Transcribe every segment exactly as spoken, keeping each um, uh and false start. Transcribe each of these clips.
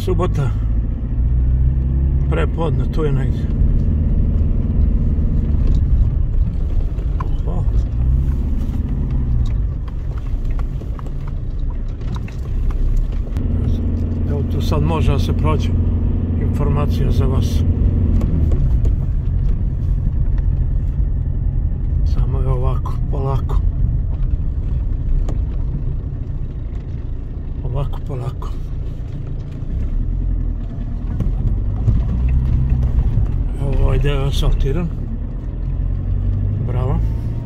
Subota, prepodne, tu je negdje. Oho. Evo tu sad može da se prođe. Informacija za vas. Samo je ovako, polako. Ovako, polako. Evo ovaj deo je asfaltiran. Bravo.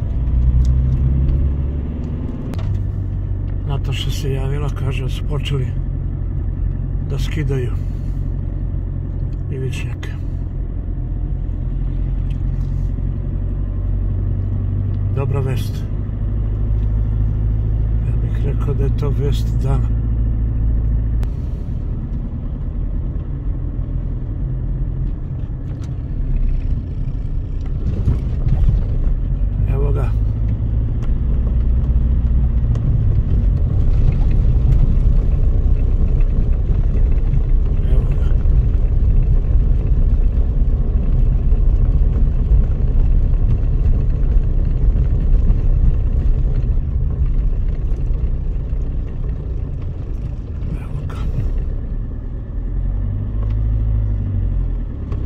Nataša se javila, kaže da su počeli da skidaju ivičnjake. Dobra vest. Ja bih rekao da je to vest dana.